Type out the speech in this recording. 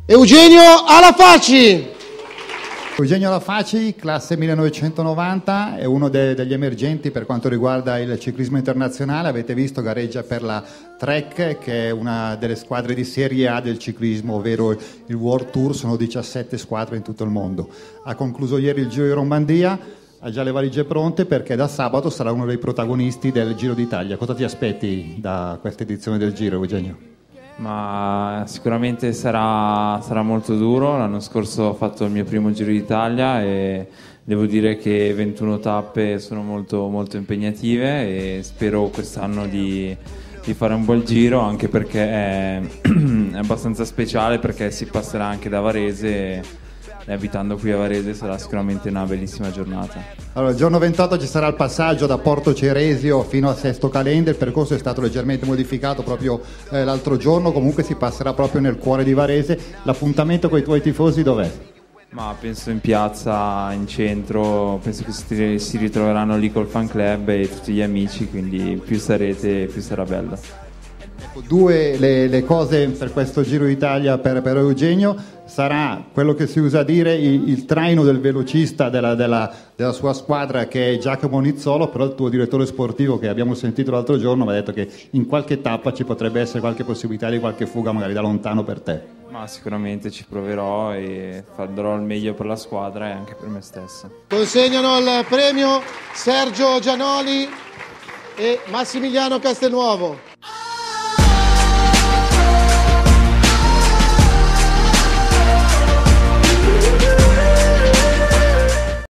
Eugenio Alafaci. Eugenio Alafaci, classe 1990, è uno degli emergenti per quanto riguarda il ciclismo internazionale. Avete visto, gareggia per la Trek, che è una delle squadre di Serie A del ciclismo, ovvero il World Tour. Sono 17 squadre in tutto il mondo. Ha concluso ieri il Giro di Romandia, ha già le valigie pronte perché da sabato sarà uno dei protagonisti del Giro d'Italia. Cosa ti aspetti da questa edizione del Giro, Eugenio? Ma sicuramente sarà molto duro. L'anno scorso ho fatto il mio primo Giro d'Italia e devo dire che 21 tappe sono molto, molto impegnative, e spero quest'anno di fare un bel giro, anche perché è abbastanza speciale, perché si passerà anche da Varese, e abitando qui a Varese sarà sicuramente una bellissima giornata. Allora, il giorno 28 ci sarà il passaggio da Porto Ceresio fino a Sesto Calende. Il percorso è stato leggermente modificato proprio l'altro giorno, comunque si passerà proprio nel cuore di Varese. L'appuntamento con i tuoi tifosi dov'è? Ma penso in piazza, in centro, penso che si ritroveranno lì col fan club e tutti gli amici, quindi più sarete più sarà bello. Due le cose per questo Giro d'Italia per Eugenio: sarà quello che si usa dire il traino del velocista della sua squadra, che è Giacomo Nizzolo, però il tuo direttore sportivo, che abbiamo sentito l'altro giorno, mi ha detto che in qualche tappa ci potrebbe essere qualche possibilità di qualche fuga magari da lontano per te. Ma sicuramente ci proverò e darò il meglio per la squadra e anche per me stesso. Consegnano il premio Sergio Gianoli e Massimiliano Castelnuovo.